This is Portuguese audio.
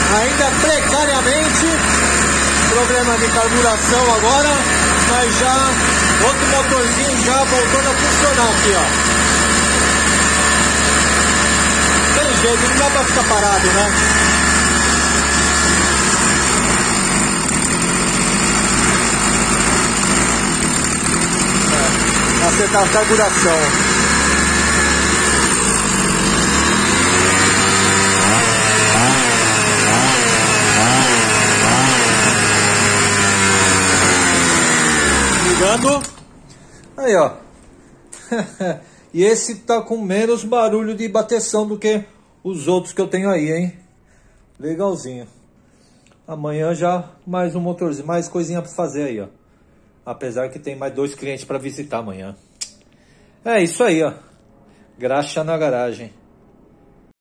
ainda precariamente, problema de carburação agora, mas já outro motorzinho já voltando a funcionar aqui, ó. Tem jeito, não dá pra ficar parado, né? Acertar a carburação. Ligando. Aí, ó. E esse tá com menos barulho de bateção do que os outros que eu tenho aí, hein? Legalzinho. Amanhã já mais um motorzinho, mais coisinha pra fazer aí, ó. Apesar que tem mais 2 clientes para visitar amanhã. É isso aí, ó. Graxa na garagem.